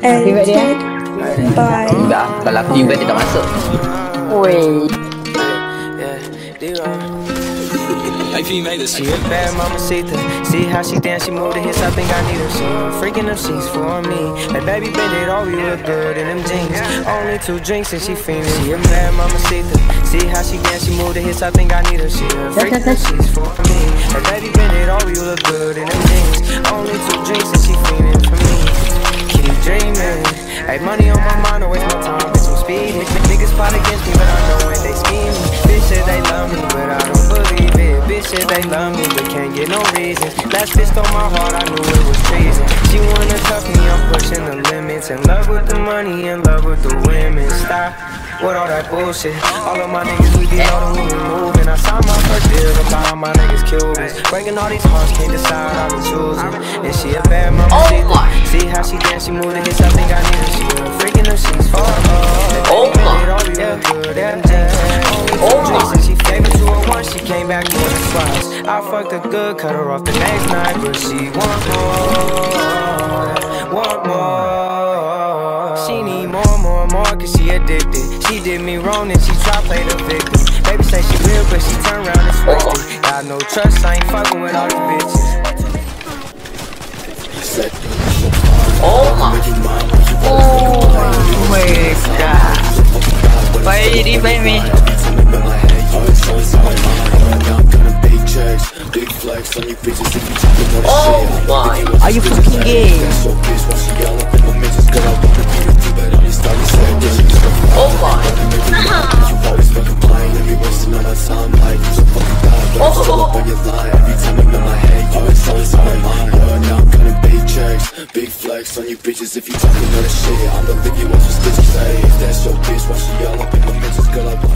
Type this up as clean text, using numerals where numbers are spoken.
edited by Enggak, kalau aku invite dia tak masuk. Woi. She a bad Mamacita. See how she dance, she move the hips. I think I need her. She freaking them sheets for me. Like baby, bend it all, you look good in them jeans. Only 2 drinks and she fiending. She a bad Mamacita. See how she dance, she move the hips. I think I need her. She freaking them sheets for me. Like baby, bend it all, you look good in them jeans. Only 2 drinks and she fiending for me. Keep dreaming. Like money on my mind, don't waste my time. Bitch, I'm speeding. Niggas plot against me, but I know when they scheming. Bitch said they love me, but I don't believe it. Bitch said they love me, but can't get no reasons. Last bitch stole my heart, I knew it was treason. She wanna cuff me, I'm pushing the limits. In love with the money, in love with the women. Stop with all that bullshit. All of my niggas, we be loaded when we moving. I signed my first deal, look how all my niggas Cubans. Breaking all these hearts, can't decide how to choose it. And she a bad Mamacita. See how she dance, she move the hips, I think I need her. She a freaking them sheets for her. Oh my. She gave it to her once, she came back for the twice. I fucked her good, cut her off the next night, but she want more. She need more, cause she addicted. She did me wrong and she tried to play the victim. Baby say she real, but she turn around and switched it. Got no trust, I ain't fucking with all these bitches. Oh my. Oh my god. Baby, baby. Oh my. Are you fucking gay? Oh my. Big flex on you bitches if you talking all that shit. I'm the lick you want your stitches. Hey, if that's your bitch, why she all up in my mentions? Girl, I want